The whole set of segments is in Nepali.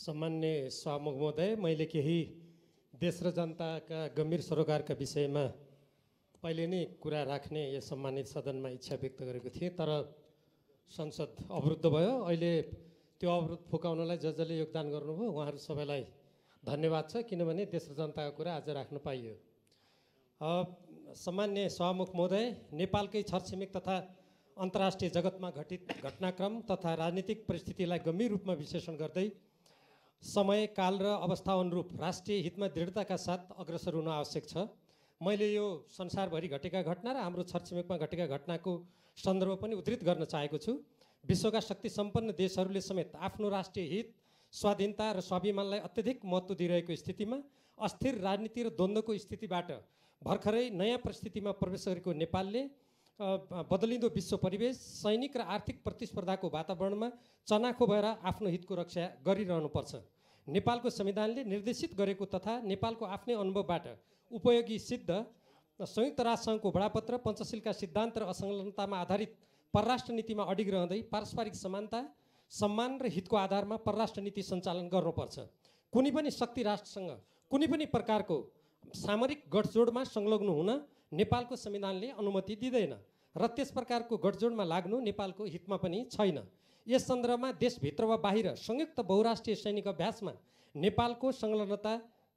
सामान्य सभामुख महोदय, मैले केही देश र जनताका गम्भीर सरोकारका विषयमा पहिले नै कुरा राख्ने यस सम्मानित सदनमा इच्छा व्यक्त गरेको थिएँ, तर संसद अवरुद्ध भयो। अहिले त्यो अवरोध फुकाउनलाई जसले योगदान गर्नुभयो उहाँहरू सबैलाई धन्यवाद छ, किनभने देश र जनताको कुरा आज राख्न पाइयो। सामान्य सभामुख महोदय, नेपालकै छरछिमेक तथा अन्तर्राष्ट्रिय जगतमा घटित घटनाक्रम तथा राजनीतिक परिस्थितिलाई गम्भीर रूपमा विश्लेषण गर्दै समय, काल र अवस्था अनुरूप राष्ट्रिय हितमा दृढताका साथ अग्रसर हुन आवश्यक छ। मैले यो संसारभरि घटेका घटना र हाम्रो छरछिमेकमा घटेका घटनाको सन्दर्भ पनि उद्धृत गर्न चाहेको छु। विश्वका शक्ति सम्पन्न देशहरूले समेत आफ्नो राष्ट्रिय हित, स्वाधीनता र स्वाभिमानलाई अत्यधिक महत्त्व दिइरहेको स्थितिमा अस्थिर राजनीति र द्वन्द्वको स्थितिबाट भर्खरै नयाँ परिस्थितिमा प्रवेश गरेको नेपालले बदलिँदो विश्व परिवेश, सैनिक र आर्थिक प्रतिस्पर्धाको वातावरणमा चनाखो भएर आफ्नो हितको रक्षा गरिरहनुपर्छ। नेपालको संविधानले निर्देशित गरेको तथा नेपालको आफ्नै अनुभवबाट उपयोगी सिद्ध संयुक्त राष्ट्रसङ्घको बडापत्र, पञ्चशीलका सिद्धान्त र असंलग्नतामा आधारित परराष्ट्र नीतिमा अडिग रहँदै पारस्परिक समानता, सम्मान र हितको आधारमा परराष्ट्र नीति सञ्चालन गर्नुपर्छ। कुनै पनि शक्ति राष्ट्रसँग कुनै पनि प्रकारको सामरिक गठजोडमा संलग्न हुन नेपालको संविधानले अनुमति दिँदैन र त्यस प्रकारको गठजोडमा लाग्नु नेपालको हितमा पनि छैन। यस सन्दर्भमा देशभित्र वा बाहिर संयुक्त बहुराष्ट्रिय सैनिक अभ्यासमा नेपालको संलग्नता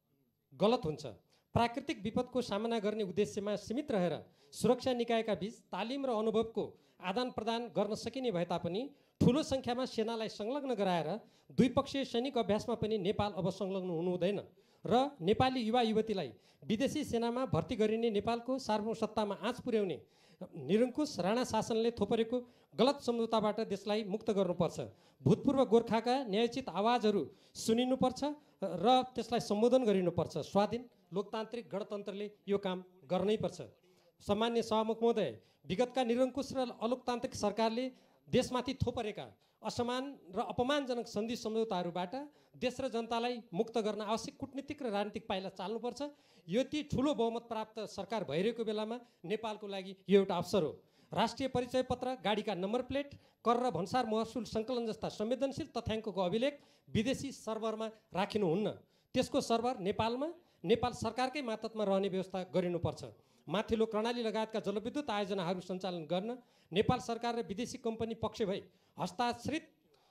गलत हुन्छ। प्राकृतिक विपदको सामना गर्ने उद्देश्यमा सीमित रहेर सुरक्षा निकायका बीच तालिम र अनुभवको आदान प्रदान गर्न सकिने भए तापनि ठुलो सङ्ख्यामा सेनालाई संलग्न गराएर द्विपक्षीय सैनिक अभ्यासमा पनि नेपाल अब संलग्न हुनु हुँदैन र नेपाली युवा युवतीलाई विदेशी सेनामा भर्ती गरिने नेपालको सार्वभौमसत्तामा आँच पुर्याउने निरङ्कुश राणा शासनले थोपरेको गलत सम्झौताबाट देशलाई मुक्त गर्नुपर्छ। भूतपूर्व गोर्खाका न्यायोचित आवाजहरू सुनिनुपर्छ र त्यसलाई सम्बोधन गरिनुपर्छ। स्वाधीन लोकतान्त्रिक गणतन्त्रले यो काम गर्नैपर्छ। सामान्य सभामुख महोदय, विगतका निरङ्कुश र अलोकतान्त्रिक सरकारले देशमाथि थोपरेका असमान र अपमानजनक सन्धि सम्झौताहरूबाट देश र जनतालाई मुक्त गर्न आवश्यक कूटनीतिक र राजनीतिक पाइला चाल्नुपर्छ। यति ठुलो बहुमत प्राप्त सरकार भइरहेको बेलामा नेपालको लागि यो एउटा अवसर हो। राष्ट्रिय परिचय पत्र, गाडीका नम्बर प्लेट, कर र भन्सार महसुल सङ्कलन जस्ता संवेदनशील तथ्याङ्कको अभिलेख विदेशी सर्भरमा राखिनुहुन्न। त्यसको सर्भर नेपालमा नेपाल सरकारकै मातहतमा रहने व्यवस्था गरिनुपर्छ। माथिल्लो कर्णाली लगायतका जलविद्युत आयोजनाहरू सञ्चालन गर्न नेपाल सरकार र विदेशी कम्पनी पक्ष भई हस्ताक्षरित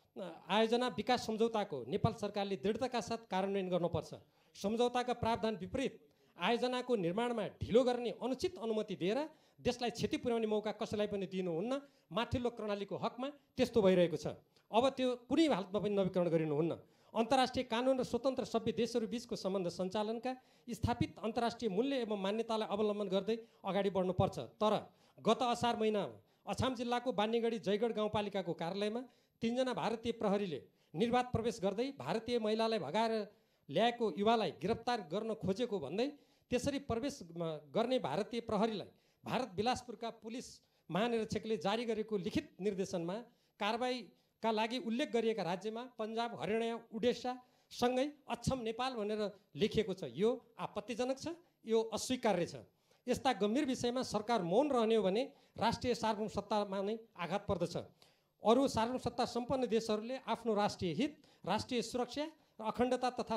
आयोजना विकास सम्झौताको नेपाल सरकारले दृढताका साथ कार्यान्वयन गर्नुपर्छ। सम्झौताका प्रावधान विपरीत आयोजनाको निर्माणमा ढिलो गर्ने अनुचित अनुमति दिएर देशलाई क्षति पुर्याउने मौका कसैलाई पनि दिनुहुन्न। माथिल्लो कर्णालीको हकमा त्यस्तो भइरहेको छ। अब त्यो कुनै हालतमा पनि नवीकरण गरिनुहुन्न। अन्तर्राष्ट्रिय कानुन र स्वतन्त्र सभ्य देशहरू बीचको सम्बन्ध सञ्चालनका स्थापित अन्तर्राष्ट्रिय मूल्य एवं मान्यतालाई अवलम्बन गर्दै अगाडि बढ्नुपर्छ। तर गत असार महिनामा अछाम जिल्लाको बान्नेगढी जयगढ गाउँपालिकाको कार्यालयमा 3 जना भारतीय प्रहरीले निर्वाध प्रवेश गर्दै भारतीय महिलालाई भगाएर ल्याएको युवालाई गिरफ्तार गर्न खोजेको भन्दै त्यसरी प्रवेश गर्ने भारतीय प्रहरीलाई भारत बिलासपुरका पुलिस महानिरीक्षकले जारी गरेको लिखित निर्देशनमा कारबाहीका लागि उल्लेख गरिएका राज्यमा पन्जाब, हरियाणा, उडिसा सँगै अक्षम नेपाल भनेर लेखिएको छ। यो आपत्तिजनक छ, यो अस्वीकार्य छ। यस्ता गम्भीर विषयमा सरकार मौन रहने हो भने राष्ट्रिय सार्वभौमसत्तामा नै आघात पर्दछ। अरू सार्वभौमसत्ता सम्पन्न देशहरूले आफ्नो राष्ट्रिय हित, राष्ट्रिय सुरक्षा र अखण्डता तथा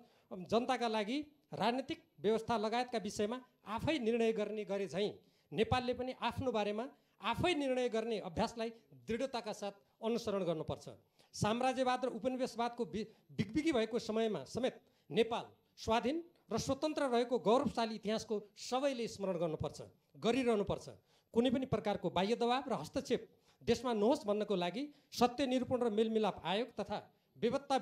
जनताका लागि राजनीतिक व्यवस्था लगायतका विषयमा आफै निर्णय गर्ने गरे झैँ नेपालले पनि आफ्नो बारेमा आफै निर्णय गर्ने अभ्यासलाई दृढताका साथ अनुसरण गर्नुपर्छ। साम्राज्यवाद र उपनिवेशवादको बिगबिगी भएको समयमा समेत नेपाल स्वाधीन र स्वतन्त्र रहेको गौरवशाली इतिहासको सबैले स्मरण गर्नुपर्छ, गरिरहनुपर्छ। कुनै पनि प्रकारको बाह्य दबाव र हस्तक्षेप देशमा नहोस् भन्नको लागि सत्य निरूपण र मेलमिलाप आयोग तथा बेपत्ता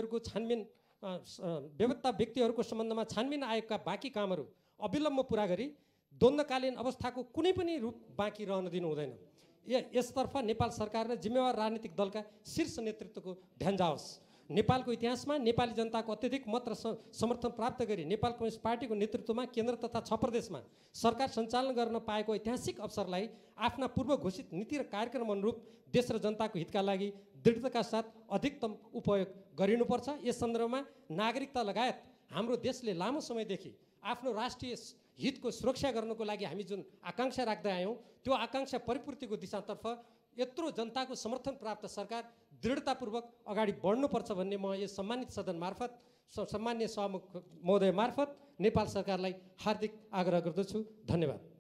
व्यक्तिहरूको सम्बन्धमा छानबिन आयोगका बाँकी कामहरू अविलम्ब पुरा गरी द्वन्द्वकालीन अवस्थाको कुनै पनि रूप बाँकी रहन दिनु हुँदैन। यसतर्फ नेपाल सरकार र जिम्मेवार राजनीतिक दलका शीर्ष नेतृत्वको ध्यान जाओस्। नेपालको इतिहासमा नेपाली जनताको अत्यधिक मत र समर्थन प्राप्त गरी नेपाल कम्युनिस्ट पार्टीको नेतृत्वमा केन्द्र तथा 6 प्रदेशमा सरकार सञ्चालन गर्न पाएको ऐतिहासिक अवसरलाई आफ्ना पूर्व घोषित नीति र कार्यक्रम अनुरूप देश र जनताको हितका लागि दृढताका साथ अधिकतम उपयोग गरिनुपर्छ। यस सन्दर्भमा नागरिकता लगायत हाम्रो देशले लामो समयदेखि आफ्नो राष्ट्रिय हितको सुरक्षा गर्नको लागि हामी जुन आकाङ्क्षा राख्दै आयौँ त्यो आकाङ्क्षा परिपूर्तिको दिशातर्फ यत्रो जनताको समर्थन प्राप्त सरकार दृढतापूर्वक अगाडि बढ्नुपर्छ भन्ने म यस सम्मानित सदन मार्फत सम्मान्य सभामुख महोदय मार्फत नेपाल सरकारलाई हार्दिक आग्रह गर्दछु। धन्यवाद।